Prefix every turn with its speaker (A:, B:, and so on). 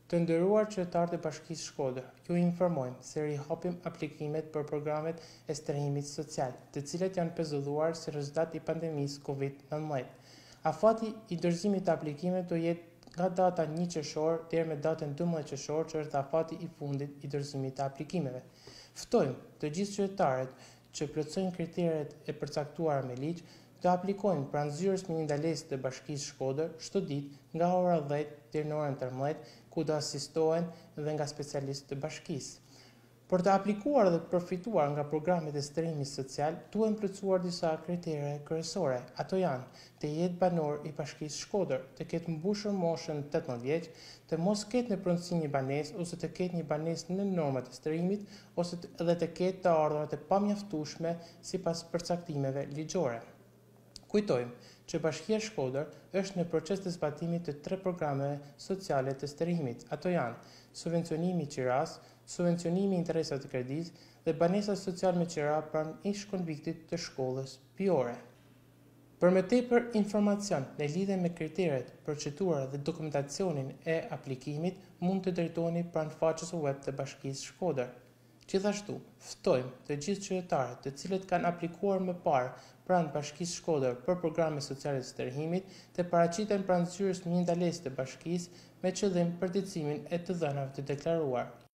A: Të nderuar qytetarët e Bashkisë Shkodër, ju informojmë se rihapim aplikimet për programet e strehimit social, të cilat janë pezulluar si rezultat i pandemisë COVID-19. Afati i dorëzimit të aplikimeve do jetë nga data 1 qershor deri me datën 12 qershor, që është afati i fundit i dorëzimit të aplikimeve. Ftojmë të gjithë qytetarët që plotësojnë kriteret e përcaktuara me ligj të aplikojnë pranë zyrës mirëndalese të Bashkisë Shkodër çdo ditë nga ora 10 deri në orën 13, ku do asistohen dhe nga specialistët të bashkisë. Për të aplikuar dhe të përfituar nga programet e strehimit social, duhen plotësuar disa kritere kryesore. Ato janë: të jetë banor i Bashkisë Shkodër, të ketë mbushur moshën 18 vjeç, të mos ketë në pronësi një banesë ose të ketë një banesë në normat e strehimit, ose të ketë të ardhurat e pamjaftueshme sipas përcaktimeve ligjore. Kujtojmë që Bashkia Shkodër është në proces të zbatimit të 3 programeve sociale të strehimit. Ato janë subvencionimi i qiras, subvencionimi i interesave të kredisë dhe banesa sociale me qira pranë ish-konviktit të shkollës pijore. Për më tepër informacion në lidhje me kriteret, procedura dhe dokumentacionin e aplikimit, mund të drejtoheni pranë faqes web të Bashkisë Shkodër. Gjithashtu, ftojmë të gjithë qytetarët të cilët kanë aplikuar më parë pranë Bashkisë Shkodër për programe sociale të strehimit të paraqiten pranë zyrës mirëndalese të bashkisë me qëllim përditësimin e të dhënave të deklaruar.